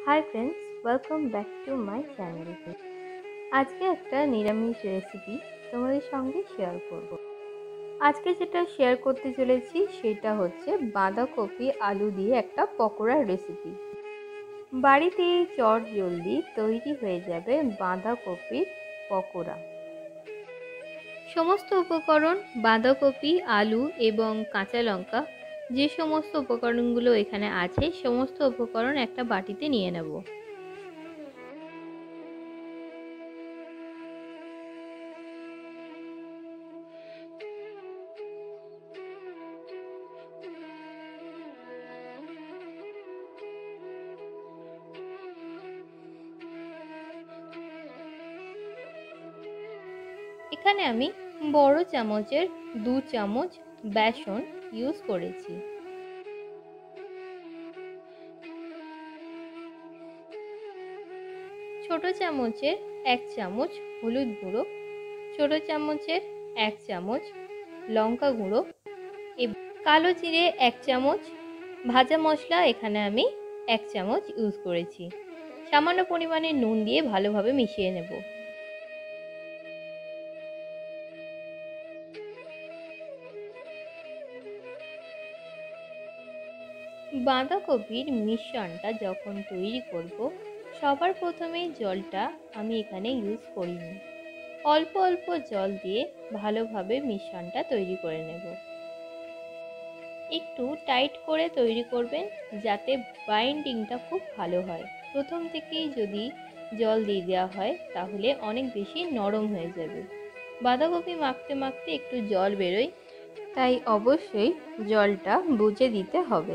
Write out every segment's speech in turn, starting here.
High friends, welcome back to my channel. আজকে একটা নিরামিষ রেসিপি তোমাদের সঙ্গে শেয়ার করব। আজকে যেটা শেয়ার করতে চলেছি সেটা হচ্ছে বাঁধাকপি আলু দিয়ে একটা পকোড়ার রেসিপি। বাড়িতেই চট জলদি তৈরি হয়ে যাবে বাঁধাকপির পকোড়া। সমস্ত উপকরণ বাঁধাকপি, আলু এবং কাঁচা লঙ্কা, যে সমস্ত উপকরণগুলো এখানে আছে সমস্ত উপকরণ একটা বাটিতে নিয়ে নেব। এখানে আমি বড় চামচের 2 চামচ বেসন ইউজ করেছি। ছোট চামচের 1 চামচ হলুদ গুঁড়ো, ছোট চামচের 1 চামচ লঙ্কা গুঁড়ো এবং কালো জিরে 1 চামচ, ভাজা মশলা এখানে আমি 1 চামচ ইউজ করেছি। সামান্য পরিমাণে নুন দিয়ে ভালোভাবে মিশিয়ে নেব। বাঁধাকপির মিশ্রণটা যখন তৈরি করব, সবার প্রথমেই জলটা আমি এখানে ইউজ করিনি। অল্প অল্প জল দিয়ে ভালোভাবে মিশ্রণটা তৈরি করে নেব। একটু টাইট করে তৈরি করবেন যাতে বাইন্ডিংটা খুব ভালো হয়। প্রথম থেকেই যদি জল দিয়ে দেওয়া হয় তাহলে অনেক বেশি নরম হয়ে যাবে। বাঁধাকপি মাখতে মাখতে একটু জল বেরোয়, তাই অবশ্যই জলটা বুঝে দিতে হবে।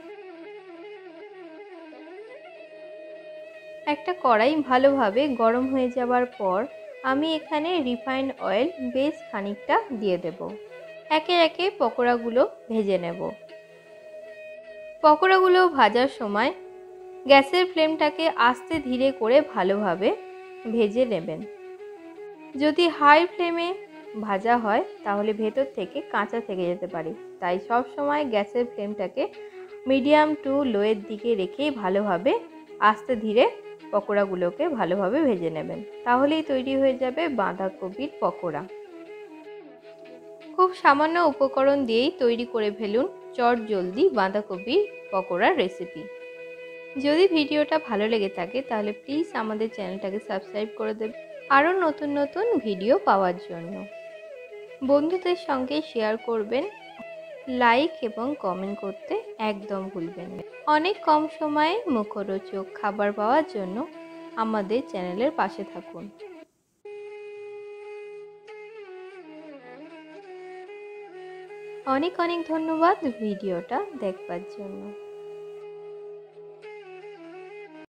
একটা কড়াই ভালোভাবে গরম হয়ে যাওয়ার পর আমি এখানে রিফাইন্ড অয়েল বেশ খানিকটা দিয়ে দেব। একে একে পকোড়াগুলো ভেজে নেব। পকোড়াগুলো ভাজার সময় গ্যাসের ফ্লেমটাকে আস্তে ধীরে করে ভালোভাবে ভেজে নেবেন। যদি হাই ফ্লেমে ভাজা হয় তাহলে ভেতর থেকে কাঁচা থেকে যেতে পারে, তাই সব সময় গ্যাসের ফ্লেমটাকে মিডিয়াম টু লোয়ের দিকে রেখেই ভালোভাবে আস্তে ধীরে পকোড়াগুলোকে ভালোভাবে ভেজে নেবেন। তাহলেই তৈরি হয়ে যাবে বাঁধাকপির পকোড়া। খুব সামান্য উপকরণ দিয়েই তৈরি করে ফেলুন চট জলদি বাঁধাকপির পকোড়ার রেসিপি। যদি ভিডিওটা ভালো লেগে থাকে তাহলে প্লিজ আমাদের চ্যানেলটাকে সাবস্ক্রাইব করে দেবেন আরও নতুন নতুন ভিডিও পাওয়ার জন্য। বন্ধুদের সঙ্গে শেয়ার করবেন, লাইক এবং কমেন্ট করতে একদম ভুলবেন না। অনেক কম সময়ে মুখরোচক খাবার পাওয়ার জন্য আমাদের চ্যানেলের পাশে থাকুন। অনেক অনেক ধন্যবাদ ভিডিওটা দেখবার জন্য।